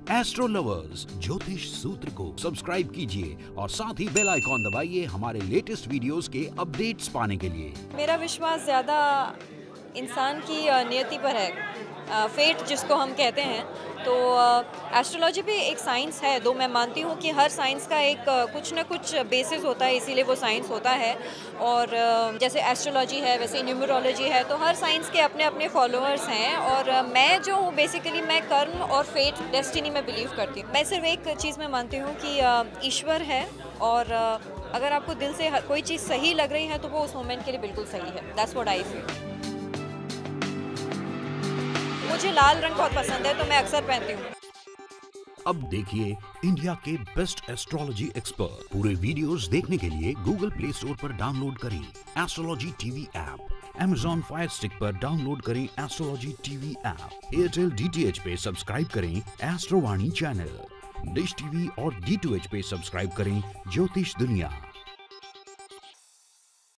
Astro lovers ज्योतिष सूत्र को सब्सक्राइब कीजिए और साथ ही बेल आइकॉन दबाइए हमारे लेटेस्ट वीडियोस के अपडेट्स पाने के लिए। मेरा विश्वास ज़्यादा इंसान की नियति पर है, फेट जिसको हम कहते हैं। तो एस्ट्रोलॉजी भी एक साइंस है, दो मैं मानती हूँ कि हर साइंस का एक कुछ ना कुछ बेसिस होता है, इसीलिए वो साइंस होता है। और जैसे एस्ट्रोलॉजी है वैसे न्यूमरोलॉजी है, तो हर साइंस के अपने अपने फॉलोअर्स हैं। और मैं जो हूँ बेसिकली मैं कर्म और फेट डेस्टिनी में बिलीव करती हूँ। मैं सिर्फ एक चीज़ में मानती हूँ कि ईश्वर है, और अगर आपको दिल से कोई चीज़ सही लग रही है तो वो उस मोमेंट के लिए बिल्कुल सही है। That's what I feel. मुझे लाल रंग बहुत पसंद है तो मैं अक्सर पहनती हूँ। अब देखिए इंडिया के बेस्ट एस्ट्रोलॉजी एक्सपर्ट। पूरे वीडियोस देखने के लिए गूगल प्ले स्टोर पर डाउनलोड करें astrology TV app. Amazon fire stick पर डाउनलोड करें astrology TV app. Airtel DTH पे सब्सक्राइब करें एस्ट्रोवाणी चैनल। डिश टीवी और D2H पे सब्सक्राइब करें ज्योतिष दुनिया।